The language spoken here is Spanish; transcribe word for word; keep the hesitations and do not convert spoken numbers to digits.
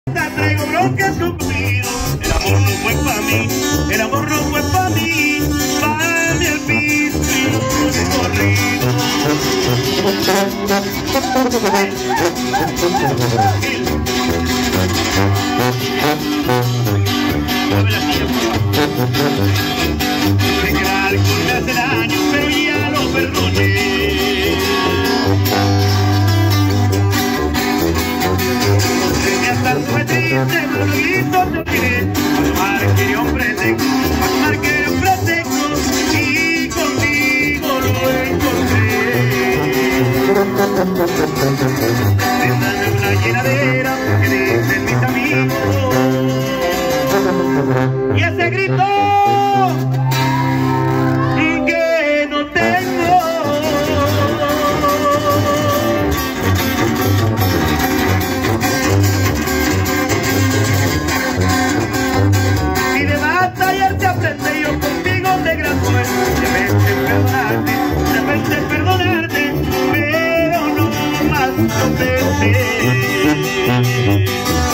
Traigo broncas conmigo. El amor no fue pa' mí, el amor no fue pa' mí. Pame al piso y no de corrido. Sé que el alcohol me hace daño, pero ya lo perdoné. Estuve triste, pero lo listo te olvidé. A tomar quería un pretexto, a tomar quería un pretexto, y contigo lo encontré. Sentada en una llenadera, que dicen mis amigos, y ese grito que no tengo. Yo contigo de gran fuerza, debes de perdonarte, debes de perdonarte, pero no más lo pensé.